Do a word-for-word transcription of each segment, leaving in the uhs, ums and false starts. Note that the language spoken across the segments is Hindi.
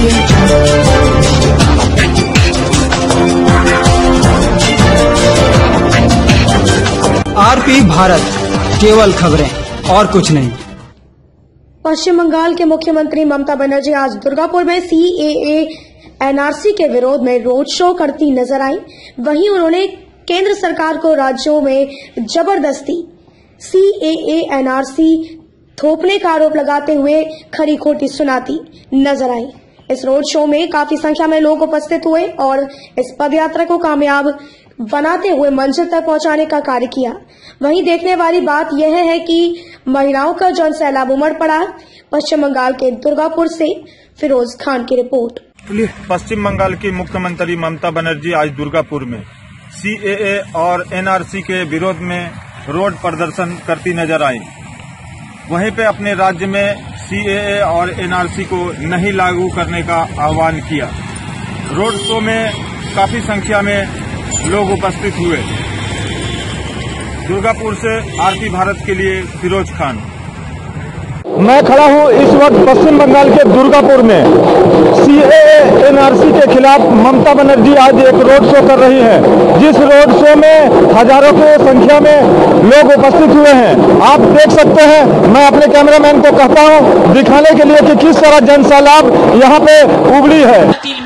आरपी भारत, केवल खबरें और कुछ नहीं। पश्चिम बंगाल के मुख्यमंत्री ममता बनर्जी आज दुर्गापुर में सीएए एनआरसी के विरोध में रोड शो करती नजर आई। वहीं उन्होंने केंद्र सरकार को राज्यों में जबरदस्ती सीएए एनआरसी थोपने का आरोप लगाते हुए खरी खोटी सुनाती नजर आई। इस रोड शो में काफी संख्या में लोग उपस्थित हुए और इस पदयात्रा को कामयाब बनाते हुए मंजिल तक पहुंचाने का कार्य किया। वहीं देखने वाली बात यह है कि महिलाओं का जन सैलाब उमड़ पड़ा। पश्चिम बंगाल के दुर्गापुर से फिरोज खान की रिपोर्ट। पश्चिम बंगाल की मुख्यमंत्री ममता बनर्जी आज दुर्गापुर में सीएए और एनआरसी के विरोध में रोड प्रदर्शन करती नजर आई। वहीं पे अपने राज्य में सीएए और एनआरसी को नहीं लागू करने का आह्वान किया। रोड शो में काफी संख्या में लोग उपस्थित हुए। दुर्गापुर से आरपी भारत के लिए फिरोज खान। मैं खड़ा हूं इस वक्त पश्चिम बंगाल के दुर्गापुर में। सीएए एनआरसी के खिलाफ ममता बनर्जी आज एक रोड शो कर रही हैं, जिस रोड शो में हजारों की संख्या में लोग उपस्थित हुए हैं। आप देख सकते हैं, मैं अपने कैमरामैन को कहता हूं दिखाने के लिए कि किस तरह जन सैलाब यहां पे उमड़ी है।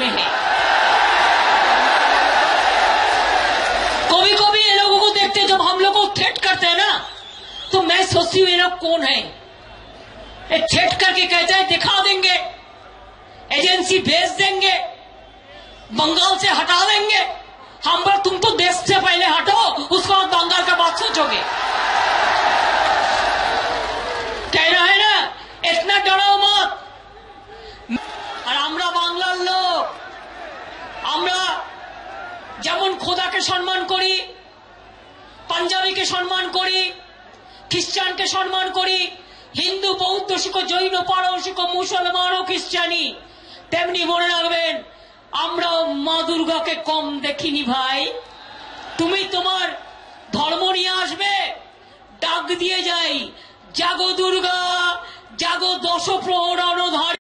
कभी कभी ये लोगों को देखते जब हम लोग को थ्रेट करते हैं ना, तो मैं सोचती हूँ ये लोग कौन है। थ्रेट करके कहते हैं दिखा देंगे, एजेंसी भेज देंगे, बंगाल से हटा देंगे। हम पर तुम तो देश से पहले हटो, उसके बाद बंगाल का बात सोचोगे। कहना है ना, इतना डरो मत। और আমরা বাংলার লোক, আমরা যেমন খোদাকে সম্মান করি, পাঞ্জাবিকে সম্মান করি, খ্রিস্টানকে সম্মান করি, হিন্দু বৌদ্ধ শিখ জৈন পারসিক মুসলমান ও খ্রিস্টানি, তেমনি মনে রাখবেন আমরাও মা দুর্গাকে কম দেখিনি ভাই। তুমি তোমার ধর্ম নিয়ে আসবে, ডাক দিয়ে যাই জাগো দুর্গা, জাগো দশ প্রহরণ ধারী।